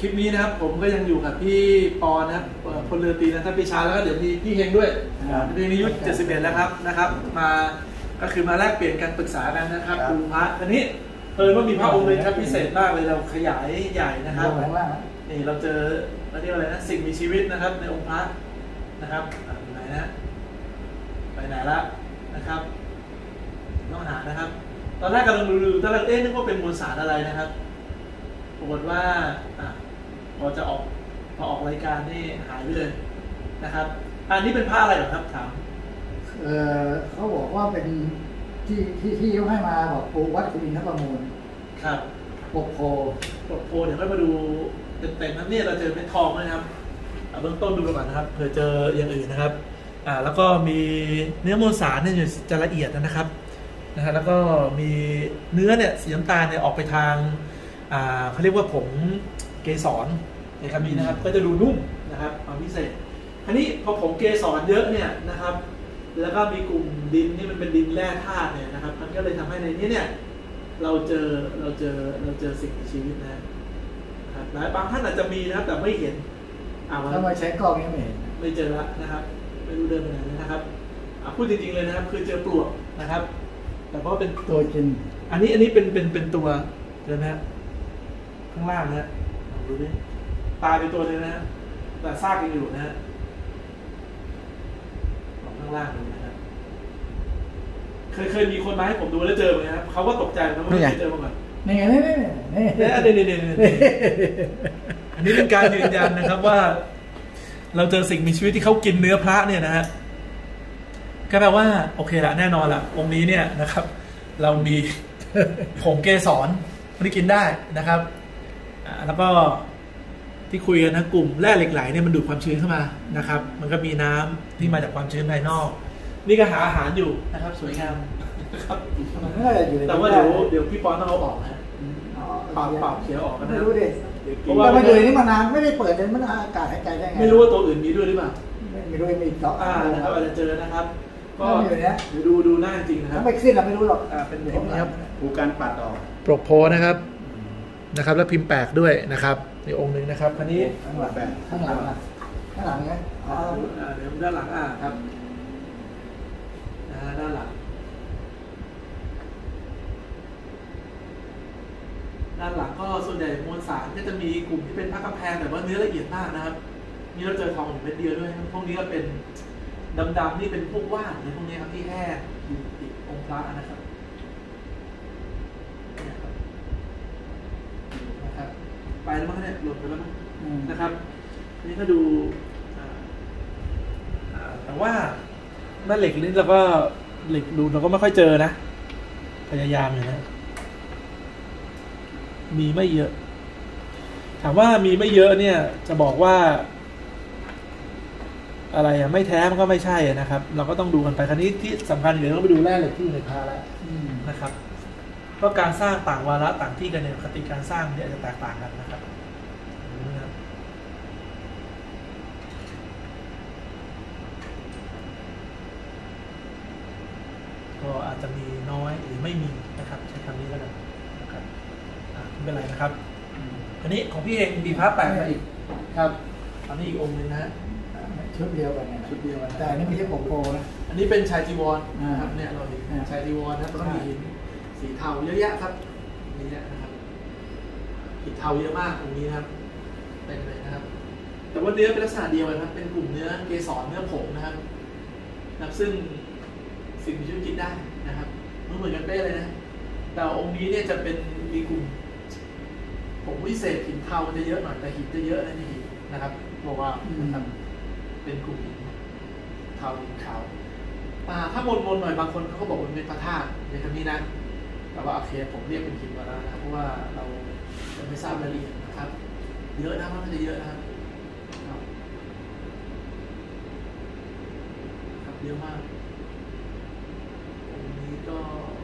คลิปนี้นะครับผมก็ยังอยู่กับพี่ปอนะครับพลเรือตรีนันทปิชาแล้วก็เดี๋ยวมีพี่เฮงด้วยพี่เฮงอายุ71แล้วครับมาก็คือมาแลกเปลี่ยนกันปรึกษากันนะครับดูพระอันนี้ว่ามีพระองค์นึงครับพิเศษมากเลยเราขยายใหญ่นะครับนี่เราเจอเรียกว่าอะไรนะสิ่งมีชีวิตนะครับในองค์พระนะครับไหนนะไปไหนละนะครับต้องหานะครับตอนแรกกำลังดูตอนแรกนึกว่าเป็นมวลสารอะไรนะครับปรากฏว่าพอออกรายการนี่หายไปเลยนะครับอันนี้เป็นผ้าอะไรหรอครับถามเขาบอกว่าเป็นที่ยกให้มาบอกปูวัดกุลินทประมูลครับปกโพเดี๋ยวค่อยมาดูเต็มๆนะเนี่ยเราเจอเป็นทองนะครับเบื้องต้นดูก่อนนะครับเผื่อเจออย่างอื่นนะครับแล้วก็มีเนื้อมวลสารเนี่ยจะละเอียดนะครับแล้วก็มีเนื้อเนี่ยสีน้ำตาลเนี่ยออกไปทางเขาเรียกว่าผงเกสรในคำนี้นะครับก็จะดูนุ่มนะครับความพิเศษอันนี้พอผงเกสรเยอะเนี่ยนะครับแล้วก็มีกลุ่มดินนี่มันเป็นดินแร่ธาตุเนี่ยนะครับมันก็เลยทำให้ในนี้เนี่ยเราเจอสิ่งมีชีวิตนะครับหลายบางท่านอาจจะมีนะครับแต่ไม่เห็นถ้ามาใช้กล้องนี่ไม่เจอละนะครับไม่รู้เดินไปไหนนะครับพูดจริงๆเลยนะครับคือเจอปลวกนะครับแต่เพราะเป็นตัวจริงอันนี้เป็นตัวเจอนะข้างล่างนะดูดิตายเป็นตัวเลยนะแต่ซากยังอยู่นะข้างล่างดูนะครับเคยมีคนมาให้ผมดูแล้วเจอไหมครับเขาก็ตกใจนะว่าไม่เคยเจอมาก่อนนี่อันนี้เป็นการยืนยันนะครับว่าเราเจอสิ่งมีชีวิตที่เขากินเนื้อพระเนี่ยนะฮะก็แปลว่าโอเคละแน่นอนละองค์นี้เนี่ยนะครับเรามีผงเกสรที่กินได้นะครับแล้วก็ที่คุยกันนะกลุ่มแร่เหล็กไหลเนี่ยมันดูดความชื้นเข้ามานะครับมันก็มีน้ำที่มาจากความชื้นภายนอกนี่ก็หาอาหารอยู่นะครับสวยงามนะครับแต่ว่าเดี๋ยวพี่ปอนต้องเอาออกนะปากเขียวออกกันนะไม่รู้ดิเพราะว่ามันอยู่นี่มานานไม่ได้เปิดเลยมันอากาศหายใจได้ไงไม่รู้ว่าตัวอื่นมีด้วยหรือเปล่าไม่รู้มีต่อนะครับอาจจะเจอนะครับก็เดี๋ยวดูหน้าจริงนะครับไม่ขึ้นเราไม่รู้หรอกเป็นแบบนี้ครับผูการปัดออกปกโพนะครับแล้วพิมพ์แปลกด้วยนะครับในองค์หนึ่งนะครับคันนี้ข้างหลังไงเดี๋ยวด้านหลังครับด้านหลังด้านหลังก็ส่วนใหญ่มวลสารก็จะมีกลุ่มที่เป็นพระกำแพงแต่ว่าเนื้อละเอียดมากนะครับนี่เราเจอทองอยู่เม็ดเดียวด้วยพวกนี้ก็เป็นดำๆนี่เป็นพวกว่านในพวกนี้ครับที่แห้งอยู่ติดองค์พระนะครับไปแล้วมั้งเนี่ยหลุดไปแล้วมั้งนะครับนี่ก็ดูแต่ว่าแม่เหล็กนี่เราก็เหล็กดูเราก็ไม่ค่อยเจอนะพยายามอยู่นะมีไม่เยอะถามว่ามีไม่เยอะเนี่ยจะบอกว่าอะไรไม่แท้มันก็ไม่ใช่นะครับเราก็ต้องดูกันไปคราวนี้ที่สำคัญอยู่ต้องไปดูแร่เหล็กที่อยู่ในพระแล้วนะครับก็การสร้างต่างวาระต่างที่กันเนี่ยคติการสร้างเนี่ยจะแตกต่างกันนะครับก็อาจจะมีน้อยหรือไม่มีนะครับใช้คำนี้แล้วกันนะครับไม่เป็นไรนะครับอันนี้ของพี่เองมีพระแปลกมาอีกครับอันนี้อีกองค์นึงนะชุดเดียวกันแต่อันนี้ไม่ใช่ปกโพนะอันนี้เป็นชายจีวรนะครับเนี่ยเราเห็นชายจีวรนะต้องมีหินสีเทาเยอะแยะครับนี่นะครับหินเทาเยอะมากตรงนี้ครับเต็มเลยนะครับแต่ว่าเนื้อเป็นลักษณะเดียวกันครับเป็นกลุ่มเนื้อเกสรเนื้อผงนะครับซึ่งสิ่งมีชีวิตกินได้นะครับเหมือนกันเป๊ะเลยนะแต่องค์นี้เนี่ยจะเป็นมีกลุ่มผงวิเศษหินเทาจะเยอะหน่อยแต่หินจะเยอะนะนี่นะครับบอกว่านะครับเป็นกลุ่มเทาหินขาวถ้ามนหน่อยบางคนเขาก็บอกมันเป็นพระธาตุในคำนี้นะแต่ว่าโอเคผมเรียกเป็นหินมาแล้วนะเพราะว่าเราไม่ทราบรายละเอียดนะครับเยอะนะมันจะเยอะนะครับเยอะมากตรงนี้ก็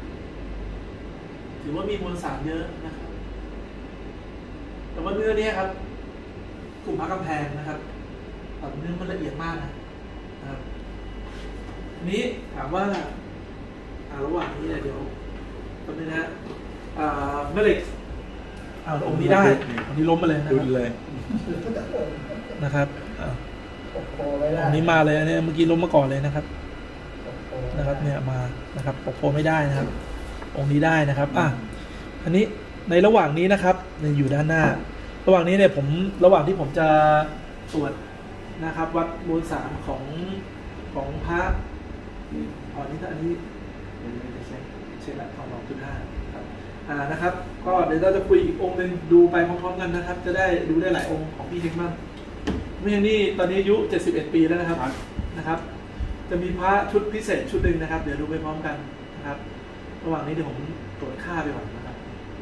ถือว่ามีมวลสารเยอะนะครับแต่ว่าเนื้อเนี่ยครับกลุ่มพระกำแพงนะครับเนื้อมันละเอียดมากนะครับนี้ถามว่าระหว่างนี้เดี๋ยวตอนนี้นะแม่เหล็กองค์นี้ได้องค์นี้ล้มมาเลยนะดุครันบเลยนะครับองค์นี้มาเลยเนี่ยเมื่อกี้ล้มมาก่อนเลยนะครับเนี่ยมานะครับปกโพไม่ได้นะครับ องค์นี้ได้นะครับอันนี้ในระหว่างนี้นะครับอยู่ด้านหน้า ระหว่างนี้เนี่ยระหว่างที่ผมจะตรวจนะครับวัดมวลสารของพระอันนี้เช็คละ2.5ครับนะครับก็เดี๋ยวเราจะคุยอีกองค์หนึ่งดูไปพร้อมๆกันนะครับจะได้ดูได้หลายองค์ของพี่เฮงมั่งไม่ใช่นี่ตอนนี้อายุ71 ปีแล้วนะครับจะมีพระชุดพิเศษชุดหนึ่งนะครับเดี๋ยวดูไปพร้อมกันนะครับระหว่างนี้เดี๋ยวผมตรวจค่าไปก่อนนะครับ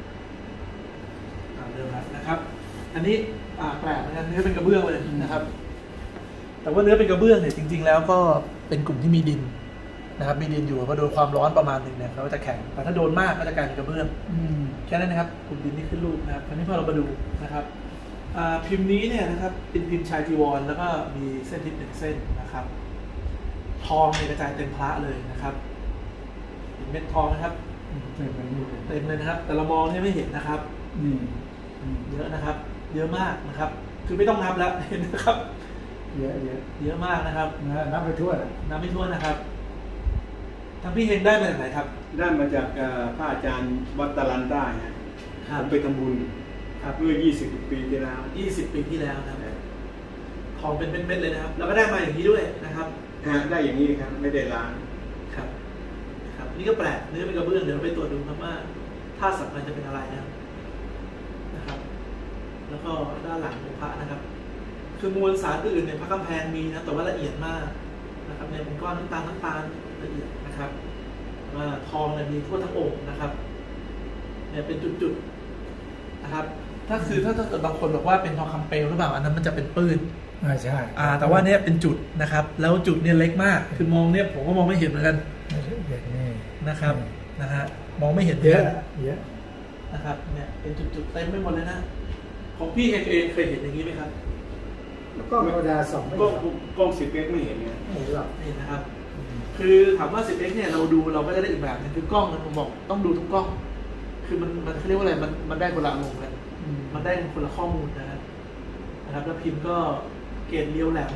เริ่มแล้วนะครับอันนี้แปลกเหมือนกันเนื้อเป็นกระเบื้องเลยนะครับแต่ว่าเนื้อเป็นกระเบื้องเนี่ยจริงๆแล้วก็เป็นกลุ่มที่มีดินนะครับมีดินอยู่พอโดนความร้อนประมาณหนึ่งเนี่ยเขาจะแข็งแต่ถ้าโดนมากก็จะกลายเป็นกระเบื้องแค่นั้นนะครับกลุ่มดินนี่ขึ้นรูปนะครับคราวนี้พอเรามาดูนะครับพิมพ์นี้เนี่ยนะครับเป็นพิมพ์ชายจีวรแล้วก็มีเส้นทิศ1 เส้นนะครับทองเนี่ยกระจายเต็มพระเลยนะครับเม็ดทองนะครับเต็มเลยนะครับแต่เรามองเนี่ยไม่เห็นนะครับเยอะนะครับเยอะมากนะครับคือไม่ต้องนับแล้วเห็นนะครับเยอะมากนะครับนับไปทั่วนะครับทางพี่เฮงได้มาจากไหนครับได้มาจากพระอาจารย์วัดตะลันได้ผมไปทำบุญเมื่อ20 ปีที่แล้ว 20 ปีที่แล้วนะครับทองเป็นเม็ดเลยนะครับแล้วก็ได้มาอย่างนี้ด้วยนะครับได้อย่างนี้ครับไม่ได้ล้างครับนี่ก็แปลกเนื้อเป็นกระเบื้องเดี๋ยวเราไปตรวจดูครับว่าธาตุสำคัญจะเป็นอะไรนะครับแล้วก็ด้านหลังของพระนะครับคือมวลสารอื่นเนี่ยพระกำแพงมีนะแต่ว่าละเอียดมากนะครับเนี่ยเป็นก้อนน้ำตาลละเอียดนะครับว่าทองเนี่ยมีทั่วทั้งองค์นะครับเนี่ยเป็นจุดๆนะครับถ้าเกิดบางคนบอกว่าเป็นทองคำเปลวหรือเปล่าอันนั้นมันจะเป็นปื้นใช่แต่ว่าเนี่ยเป็นจุดนะครับแล้วจุดเนี่ยเล็กมากคือมองเนี่ยผมก็มองไม่เห็นเหมือนกันนะครับมองไม่เห็นเยอะนะครับเนี่ยเป็นจุดๆเต็มไปหมดเลยนะของพี่เองเคยเห็นอย่างนี้ไหมครับแล้วก็เวลาส่องไม่กล้อง10xไม่เห็นเนี่ยไม่หรอกนี่นะครับคือถามว่า 10x เนี่ยเราดูเราก็จะได้อีกแบบนึงคือกล้องผมบอกต้องดูทุกกล้องคือมันเขาเรียกว่าอะไรมันได้คนละอารมณ์กันมันได้คนละข้อมูลนะครับแล้วพิมพ์ก็เกรดเรียวแหลม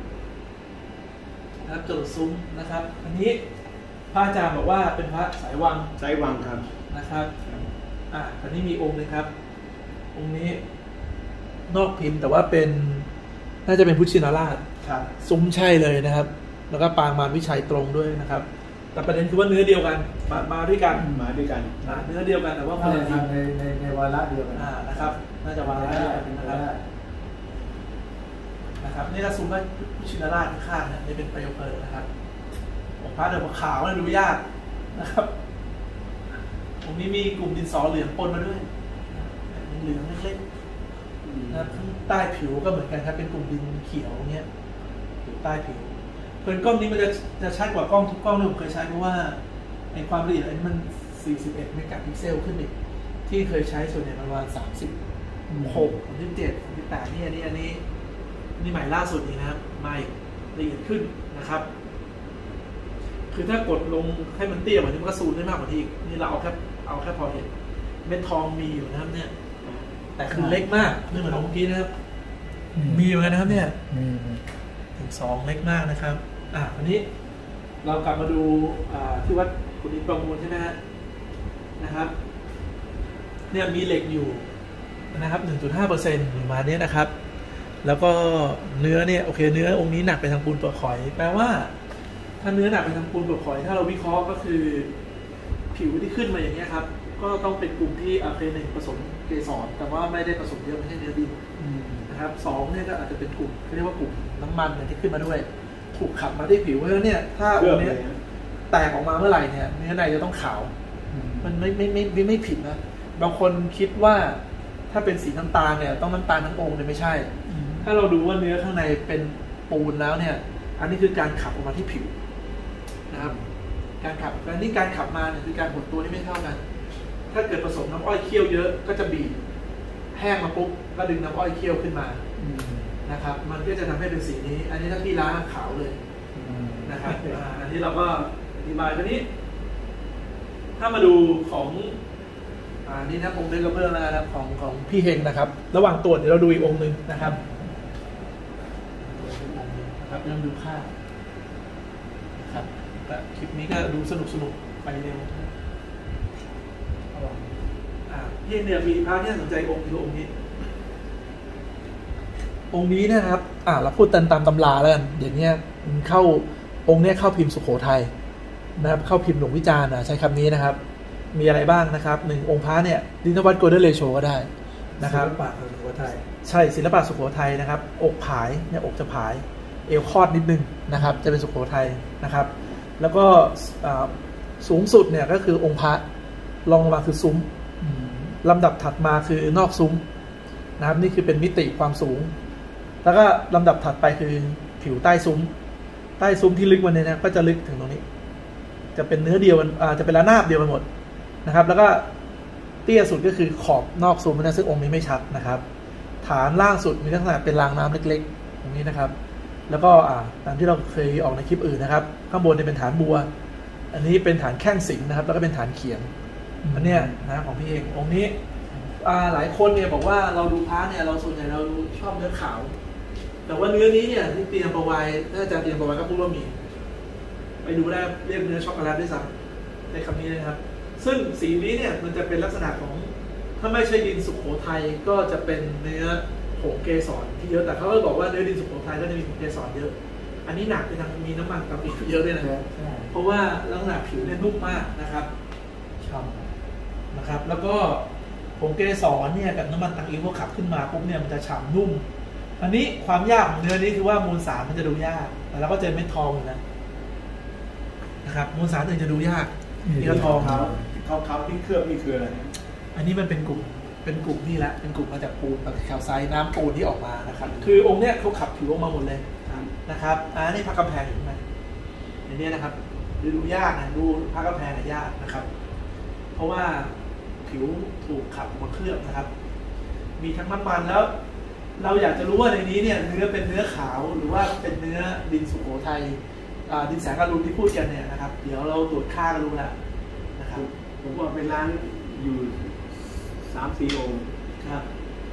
นะครับจรดซุ้มนะครับอันนี้พระอาจารย์บอกว่าเป็นพระสายวังครับนะครับอันนี้มีองค์นึงครับองค์นี้นอกพิมพ์แต่ว่าเป็นน่าจะเป็นพุทธชินราชซุ้มใช่เลยนะครับแล้วก็ปางมารวิชัยตรงด้วยนะครับแต่ประเด็นคือว่าเนื้อเดียวกันมาด้วยกันเนื้อเดียวกันแต่ว่าคนละทีในวาระเดียวกันนะครับน่าจะวาระเดียวกันนะครับนี่ก็ซุ้มไว้พุทธชินราชข้างๆนี่เป็นเปลวเพลิงนะครับพระเดิมขาวเลยดูยากนะครับตรงนี้มีกลุ่มดินสอเหลืองปนมาด้วยเหลืองเล็กๆนะข้างใต้ผิวก็เหมือนกันครับเป็นกลุ่มดินเขียวเงี้ยอยู่ใต้ผิวเพลินกล้องนี้มันจะชัดกว่ากล้องทุกกล้องที่ผมเคยใช้เพราะว่าในความละเอียดมัน41 เมกะพิกเซลขึ้นอีกที่เคยใช้ส่วนใหญ่ประมาณ36 37 38นี่อันนี้ใหม่ล่าสุดนี่นะครับใหม่ละเอียดขึ้นนะครับคือถ้ากดลงให้มันเตี้ยมันก็ซูมได้มากกว่าที่อีกนี่เราเอาแค่พอเห็นเม็ดทองมีอยู่นะครับเนี่ยแต่คือเล็กมากไม่เหมือนเมื่อกี้นะครับมีเหมือนกันนะครับเนี่ยถึง2เล็กมากนะครับอันนี้เรากลับมาดูที่วัดขุนอินทร์ประมูลใช่ไหมนะครับเนี่ยมีเหล็กอยู่นะครับ 1.5% อยู่มาเนี้ยนะครับแล้วก็เนื้อเนี่ยโอเคเนื้อองค์นี้หนักไปทางปูนเปลือกหอยแปลว่าถ้าเนื้อหนักไปทางปูนเปลือกหอยถ้าเราวิเคราะห์ก็คือผิวที่ขึ้นมาอย่างเงี้ยครับก็ต้องเป็นกลุ่มที่เคหนึ่งผสมเกสรแต่ว่าไม่ได้ผสมเยอะไม่ใช่เนื้อดินนะครับ2เนี่ยก็อาจจะเป็นกลุ่มเรียกว่ากลุ่มน้ำมันที่ขึ้นมาด้วยถูกขับมาที่ผิวเพราะฉะนั้นเนี่ยถ้าองค์นี้แตกออกมาเมื่อไหร่เนี่ยเนื้อในจะต้องขาวมันไม่ผิดนะบางคนคิดว่าถ้าเป็นสีน้ำตาลเนี่ยต้องน้ำตาลทั้งองค์เนี่ยไม่ใช่ถ้าเราดูว่าเนื้อข้างในเป็นปูนแล้วเนี่ยอันนี้คือการขับออกมาที่ผิวนะครับการขับและนี่การขับมาเนี่ยคือการหดตัวที่ไม่เท่ากันถ้าเกิดผสมน้ำอ้อยเคี่ยวเยอะก็จะบีบแห้งมาปุ๊บก็ดึงน้ำอ้อยเคี่ยวขึ้นมานะครับมันก็จะทำให้เป็นสีนี้อันนี้ถ้าพี่ล้างขาวเลยนะครับอันนี้เราก็อธิบายตัวนี้ถ้ามาดูของนี่นะองค์เนื้อกระเบื้องนะครับของพี่เฮงนะครับระหว่างตรวจเดี๋ยวเราดูอีกองค์หนึ่งนะครับเริ่มดูค่าครับคลิปนี้ก็ดูสนุกไปเร็วพี่เนี่ยมีพระที่น่าสนใจองค์นี้นะครับเราพูดตามตำราแล้วกันเดี๋ยวนี้เข้าองค์นี้เข้าพิมพ์สุโขทัยนะครับเข้าพิมพ์หลวงวิจารณ์ใช้คำนี้นะครับมีอะไรบ้างนะครับ1องค์พระเนี่ยดินวัดโกลเด้นเรโชก็ได้นะครับศิลปะสุโขทัยใช่ศิลปะสุโขทัยนะครับอกผายเนี่ยอกจะผายเอวคอดนิดนึงนะครับจะเป็นสุโขทัยนะครับแล้วก็สูงสุดเนี่ยก็คือองค์พระรองลงมาคือซุ้มลำดับถัดมาคือนอกซุ้มนะครับนี่คือเป็นมิติความสูงแล้วก็ลำดับถัดไปคือผิวใต้ซุ้มที่ลึกวันนี้นะก็จะลึกถึงตรงนี้จะเป็นเนื้อเดียวกันจะเป็นระนาบเดียวกันหมดนะครับแล้วก็เตี้ยสุดก็คือขอบนอกซุ้มนะซึ่งองค์นี้ไม่ชัดนะครับฐานล่างสุดมีลักษณะเป็นรางน้ำเล็กๆตรงนี้นะครับแล้วก็ตามที่เราเคยออกในคลิปอื่นนะครับข้างบนเนี่ยเป็นฐานบัวอันนี้เป็นฐานแข้งสิงนะครับแล้วก็เป็นฐานเขียงอันเนี้ยนะของพี่เององค์นี้หลายคนเนี่ยบอกว่าเราดูพระเนี่ยเราส่วนใหญ่เราชอบเนื้อขาวแต่ว่าเนื้อนี้เนี่ยที่เตรียมประวัยน่าจะเตรียมประวัยก็พูดว่ามีไปดูได้เรียกเนื้อช็อกโกแลตด้วยซ้ำในคำนี้นะครับซึ่งสีนี้เนี่ยมันจะเป็นลักษณะของถ้าไม่ใช่ดินสุโขทัยก็จะเป็นเนื้อผงเกสรที่เยอะแต่เขาก็บอกว่าเนื้อดินสุโขทัยก็จะมีผงเกสรเยอะอันนี้หนักไปทางมีน้ำมันกับอีกเยอะด้วยนะเพราะว่าลักษณะผิวเนี่ยนุ่มมากนะครับช่ำนะครับแล้วก็ผงเกสรเนี่ยกับน้ำมันตังอิ้วพอขับขึ้นมาปุ๊บเนี่ยมันจะฉ่ำนุ่มอันนี้ความยากของเนื้อนี้คือว่ามวลสารมันจะดูยากแต่เราก็เจอเม็ดทองอยู่นะครับมวลสารอื่นจะดูยากนี่ก็ทองเขาที่เคลือบนี่คืออะไรอันนี้มันเป็นกลุ่มนี่แหละเป็นกลุ่มมาจากปูนจากแคลไซต์น้ำปูนที่ออกมานะครับคือองค์เนี้ยเขาขับผิวออกมาหมดเลยนะครับนี่พระกำแพงอยู่ไหมอย่างนี้นะครับดูยากนะดูพระกำแพงยากนะครับเพราะว่าผิวถูกขับมาเคลือบนะครับมีทั้งน้ำมันแล้วเราอยากจะรู้ว่าในนี้เนี่ยเนื้อเป็นเนื้อขาวหรือว่าเป็นเนื้อดินสุโขทัยดินแสงอรุณที่พูดกันเนี่ยนะครับเดี๋ยวเราตรวจค่ากันรู้แล้วนะครับผมว่าเป็นร้านอยู่3-4 องค์ครับ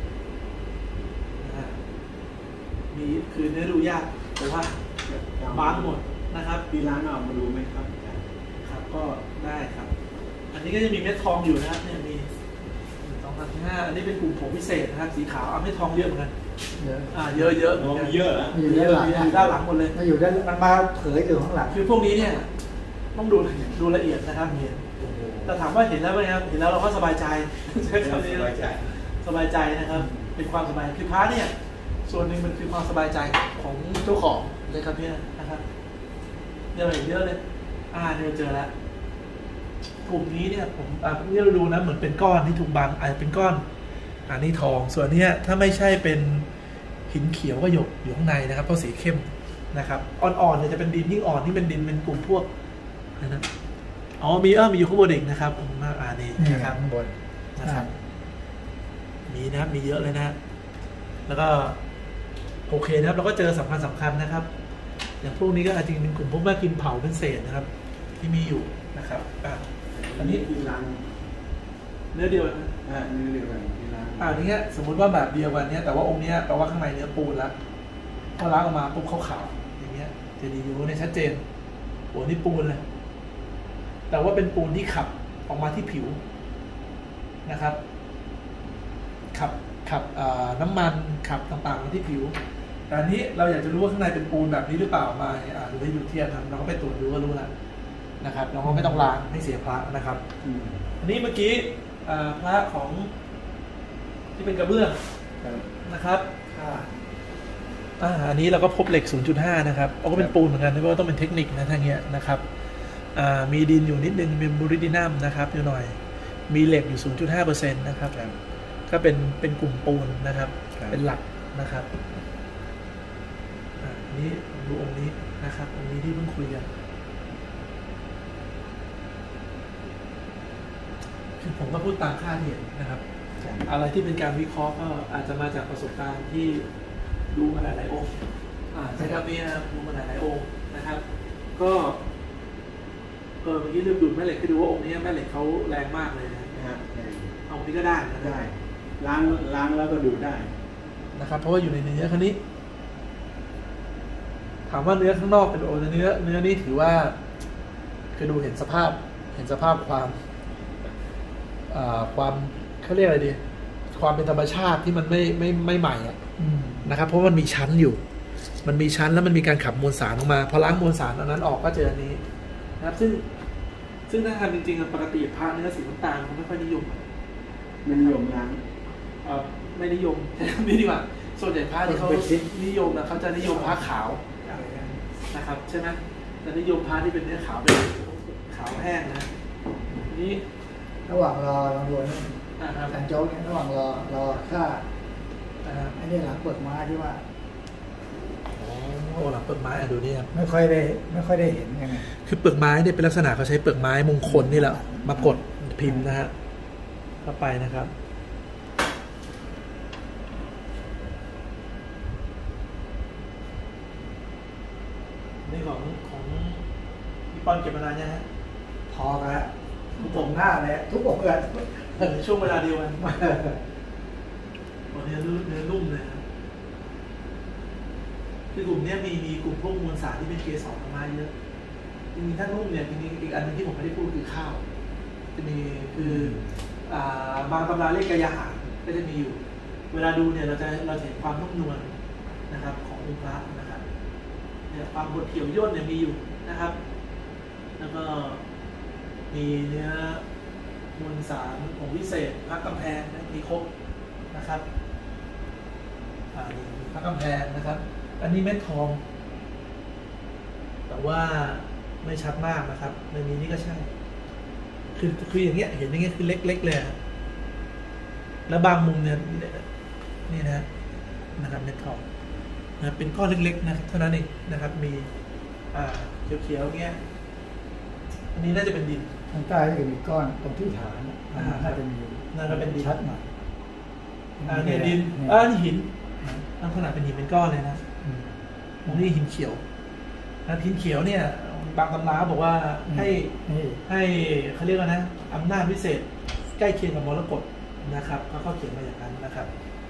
มีคือเนื้อดูยากเพราะว่าบางหมดนะครับที่ร้านเอามาดูไหมครับครับก็ได้ครับอันนี้ก็จะมีเม็ดทองอยู่นะครับเนี่ยมี2,500อันนี้เป็นกลุ่มผงพิเศษนะครับสีขาวเม็ดทองเยอะเหมือนกันเยอะเยอะอยู่ด้านหลังอยู่ด้านหลังหมดเลยอยู่ด้านมันมาเผยอยู่ข้างหลังคือพวกนี้เนี่ยต้องดูละเอียดนะครับเห็นแต่ถามว่าเห็นแล้วไหมครับเห็นแล้วเราก็สบายใจใช่คำนี้สบายใจนะครับเป็นความสบายคือพระเนี่ยส่วนหนึ่งมันคือความสบายใจของเจ้าของเลยครับพี่นะครับเนี่ยเราเห็นเยอะเลยเนี่ยเจอแล้วกลุ่มนี้เนี่ยผมนี่เราดูนะเหมือนเป็นก้อนที่ถูกบังอาจจะเป็นก้อนนี่ทองส่วนนี้ถ้าไม่ใช่เป็นหินเขียวก็หยกอยู่ข้างในนะครับเพราะสีเข้มนะครับอ่อนๆเนี่ยจะเป็นดินยิ่งอ่อนที่เป็นดินเป็นกลุ่มพวกนะมีอยู่ข้างบนอีกนะครับมากนี่นะครับข้างบนนะครับมีนะครับมีเยอะเลยนะแล้วก็โอเคนะครับเราก็เจอสำคัญนะครับอย่างพวกนี้ก็อาจจะเป็นกลุ่มพวกแม่กินเผาเป็นเศษนะครับที่มีอยู่นะครับอันนี้ที่ร้านเนื้อเดียวกันเนื้อเดียวกันที่ร้านนี้สมมุติว่าแบบเดียวกันเนี้ยแต่ว่าองค์เนี้ยแปลว่าข้างในเนื้อปูนแล้วพอล้างออกมาปุ๊บขาวๆอย่างเงี้ยจะดีอยู่ในชัดเจนโอ้นี่ปูนเลยแต่ว่าเป็นปูนที่ขับออกมาที่ผิวนะครับขับน้ำมันขับต่างๆมาที่ผิวแต่อันนี้เราอยากจะรู้ว่าข้างในเป็นปูนแบบนี้หรือเปล่ามาดูให้ดูเทียบนะเราก็ไปตรวจดูก็รู้แล้วนะครับเราก็ไม่ต้องล้างให้เสียพระนะครับอันนี้เมื่อกี้พระของที่เป็นกระเบื้องนะครับอันนี้เราก็พบเหล็ก 0.5 นะครับก็เป็นปูนเหมือนกันเพราะว่าต้องเป็นเทคนิคนะทางเนี้ยนะครับมีดินอยู่นิดนึงเป็นบูริดินัมนะครับอยู่หน่อยมีเหล็กอยู่ 0.5% นะครับก็เป็นกลุ่มปูนนะครับเป็นหลักนะครับอันนี้ดูองค์นี้นะครับองค์นี้ที่เพิ่งคุยกันคือผมก็พูดตามค่าที่เห็นนะครับอะไรที่เป็นการวิเคราะห์ก็อาจจะมาจากประสบการณ์ที่ดูมาหลายๆองค์ใช่ครับนี่นะดูมาหลายๆองค์นะครับก็เมื่อกี้ลืมดูแม่เหล็กให้ดูว่าองค์นี้แม่เหล็กเขาแรงมากเลยนะนะฮะเอานี้ก็ได้นะได้ล้างแล้วก็ดูได้นะครับเพราะว่าอยู่ในเนื้อคันนี้ถามว่าเนื้อข้างนอกเป็นโอเนื้อนี้ถือว่าคือดูเห็นสภาพความเขาเรียกอะไรดีความเป็นธรรมชาติที่มันไม่ใหม่อ่ะนะครับเพราะมันมีชั้นอยู่มันมีชั้นแล้วมันมีการขับมวลสารออกมาพอล้างมวลสารอันนั้นออกก็เจออันนี้นะครับซึ่งถ้าทำจริงๆปกติพาเนื้อสีน้ำตาลมันไม่ค่อยนิยมล้างไม่นิยมนี่ดีกว่าส่วนใหญ่พาที่เขานิยมนะเขาจะนิยมพาขาวนะครับใช่ไหมจะนิยมพาที่เป็นเนื้อขาวเป็นขาวแห้งนะนี่ระหว่างรอลองดูนี่อาจารย์โจ๊กเนี่ยระหว่างรอค่าไอ้นี่หลังเปิดไม้ที่ว่าหลังเปลือกไม้ดูนี่ครับไม่ค่อยได้เห็นยังไงคือเปลือกไม้เนี่ยเป็นลักษณะเขาใช้เปลือกไม้มงคลนี่แหละมากดพิมพ์นะฮะเข้าไปนะครับนี่ของพี่ป้อนเก็บมานานยังฮะพอครับทุกผมหน้าเลยทุกผมเกิดในช่วงเวลาเดียวกันเนื้อนุ่มเลยครับคือกลุ่มนี้มีกลุ่มพวกมวลสารที่เป็นเกสรออกมาเยอะจริงๆถ้านุ่มเนี่ยจริงๆอีกอันนึงที่ผมไม่ได้พูดคือข้าวจะมีคือบางตำราเรียกกายาหารก็จะมีอยู่เวลาดูเนี่ยเราเห็นความนุ่มนวลนะครับขององค์พระนะครับเนี่ยความบดเขียวย่นเนี่ยมีอยู่นะครับแล้วก็มีเนื้อมวลสารของวิเศษพระกำแพงมีครบนะครับพระกำแพงนะครับอันนี้เม็ดทองแต่ว่าไม่ชัดมากนะครับในนี้นี่ก็ใช่คืออย่างเงี้ยเห็นอย่างเงี้ยคือเล็กๆเลยแล้วบางมุมเนี่ยนี่นะครับเม็ดทองนะเป็นก้อนเล็กๆนะเท่านั้นเองนะครับมีเขียวๆเงี้ยอันนี้น่าจะเป็นดินทางใต้ก็มีก้อนตรงที่ฐานน่าจะมีเป็นดินชัดหน่อยเนี่ยดินนี่หินลักษณะเป็นหินเป็นก้อนเลยนะนี่หินเขียวนะหินเขียวเนี่ยบางตำราบอกว่าให้เขาเรียกว่านะอำนาจพิเศษใกล้เคียงกับมรกตนะครับเขาเขียนมาอย่างนั้นนะครับ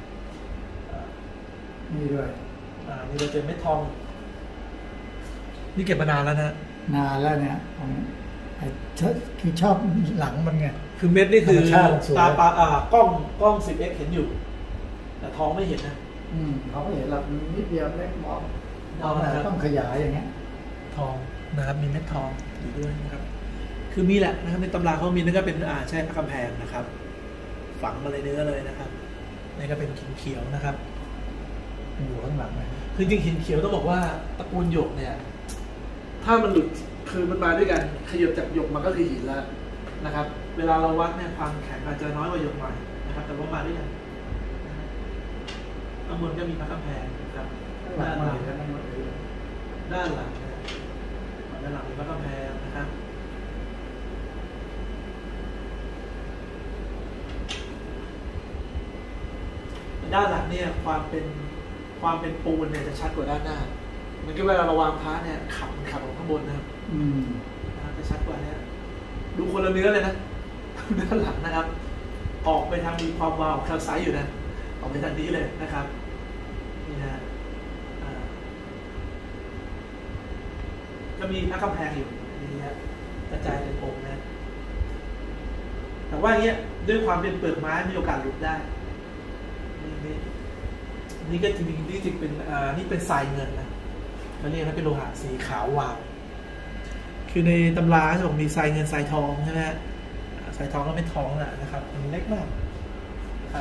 นี่ด้วยนี่เราเจอเม็ดทองนี่เก็บมานานแล้วนะนานแล้วเนี่ยคือชอบหลังมันไงคือเม็ดนี่คือตาปลากล้อง 10x เห็นอยู่แต่ทองไม่เห็นนะเขาไม่เห็นหลักนิดเดียวเล็กมองต้องขยายอย่างเงี้ยทองนะครับมีเม็ดทองอยู่ด้วยนะครับคือมีแหละนะครับในตำราเขามีนั่นก็เป็นใช่พระกำแพงนะครับฝังมาเลยเนื้อเลยนะครับนี่ก็เป็นหินเขียวนะครับอยู่ข้างหลังนะคือจริงหินเขียวต้องบอกว่าตระกูลหยกเนี่ยถ้ามันหลุดคือมันมาด้วยกันขยับจากหยกมันก็คือหินแล้วนะครับเวลาเราวัดเนี่ยความแข็งอาจจะน้อยกว่าหยกหน่อยนะครับแต่ว่ามาด้วยกันข้างบนก็มีพระกำแพงครับด้านหลังมีพระกำแพงนะครับด้านหลังเนี่ยความเป็นปูนเนี่ยจะชัดกว่าด้านหน้ามันก็เวลาเราวางพระเนี่ยขับของข้างบนนะครับจะชัดกว่านี้ดูคนละเนื้อเลยนะด้านหลังนะครับออกไปทางมีความวาวคลาสไซส์อยู่นะออกไปทางนี้เลยนะครับนี่นะก็มีพระกำแพงอยู่นี่ฮะกระจายเป็นองค์นะแต่ว่าอย่างเงี้ยด้วยความเป็นเปลือกไม้มีโอกาสหลุดได้นี่ก็จริงๆนี่จริงเป็นนี่เป็นทรายเงินนะเขาเรียกว่าเป็นโลหะสีขาววาวคือในตำราจะบอกมีทรายเงินทรายทองใช่ไหมทรายทองก็เป็นทองนะครับมันเล็กมากครับ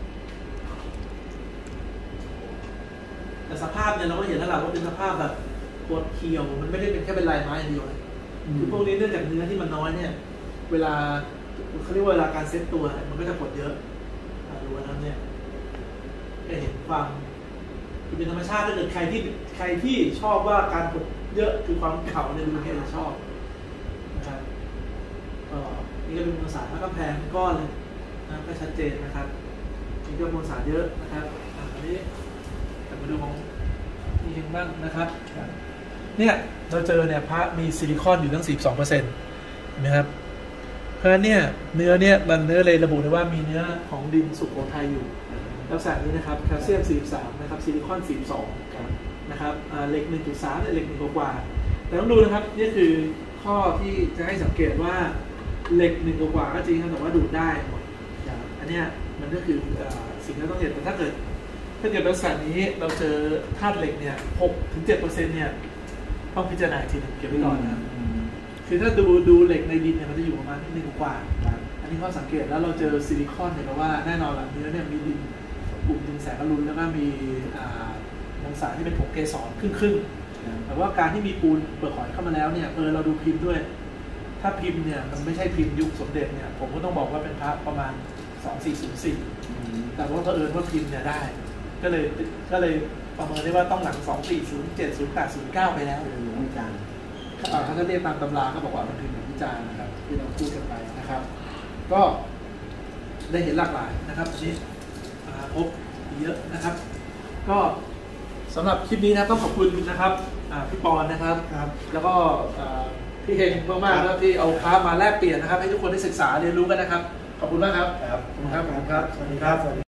แต่สภาพเนี่ยเราก็เห็นแล้วแหละว่าเป็นสภาพแบบปวดเขียวมันไม่ได้เป็นแค่เป็นลายไม้อย่างเดียวเลยคือพวกนี้เนื่องจากเนื้อที่มันน้อยเนี่ยเวลาเขาเรียกว่าเวลาการเซ็ตตัวมันก็จะปวดเยอะดูนะเนี่ยได้เห็นความเป็นธรรมชาติถ้าเกิดใครที่ชอบว่าการปวดเยอะคือความเข่าเนี่ยดูแค่จะชอบนะครับนี่ก็เป็นมวลสารพระกำแพงก้อนเลยนะก็ชัดเจนนะครับนี่ก็มวลสารเยอะนะครับอันนี้แต่มาดูของนี่เองบ้างนะครับเนี่ยเราเจอเนี่ยพระมีซิลิคอนอยู่ตั้ง 42%เห็นไหมครับเพราะฉะนั้นเนี่ยเนื้อเนี่ยมันเนื้อเลยระบุได้ว่ามีเนื้อของดินสุโขทัยอยู่ลักษณะนี้นะครับแคลเซียม43นะครับซิลิคอน42นะครับเหล็ก 1.3 เหล็ก1กว่าแต่ต้องดูนะครับนี่คือข้อที่จะให้สังเกตว่าเหล็ก1กว่าก็จริงครับแต่ว่าดูดได้หมดอันเนี้ยมันก็คือสิ่งที่ต้องเห็นแต่ถ้าเกิดลักษณะนี้เราเจอธาตุเหล็กเนี่ย 6-7% เนี่ยต้องพิจารณาทีนึงเก็บไว้ก่อนนะคือถ้าดูเหล็กในดินเนี่ยมันจะอยู่ประมาณ1กว่าอันนี้ข้อสังเกตแล้วเราเจอซิลิคอนเนี่ยแปลว่าแน่นอนหลังเนื้อเนี่ยมีดินกลุ่มดินแสงอรุณแล้วก็มีมวลสารที่เป็นผงเกสรครึ่งแต่ว่าการที่มีปูนเปลือกหอยเข้ามาแล้วเนี่ยเราดูพิมพ์ด้วยถ้าพิมพ์เนี่ยมันไม่ใช่พิมพ์ยุคสมเด็จเนี่ยผมก็ต้องบอกว่าเป็นพระประมาณ2404แต่ว่าเผอิญว่าพิมพ์เนี่ยได้ก็เลยประเมินได้ว่าต้องหลัง2407 08 09ไปแล้วอาจารย์ถ้าเรียกตามตำราก็บอกว่ามันคือวิจารณ์นะครับที่เราพูดกันไปนะครับก็ได้เห็นหลากหลายนะครับอันนี้พบเยอะนะครับก็สำหรับคลิปนี้นะต้องขอบคุณนะครับพี่ปอนนะครับแล้วก็พี่เฮงมากๆแล้วที่เอาพามาแลกเปลี่ยนนะครับให้ทุกคนได้ศึกษาเรียนรู้กันนะครับขอบคุณมากครับครับขอบคุณครับสวัสดีครับ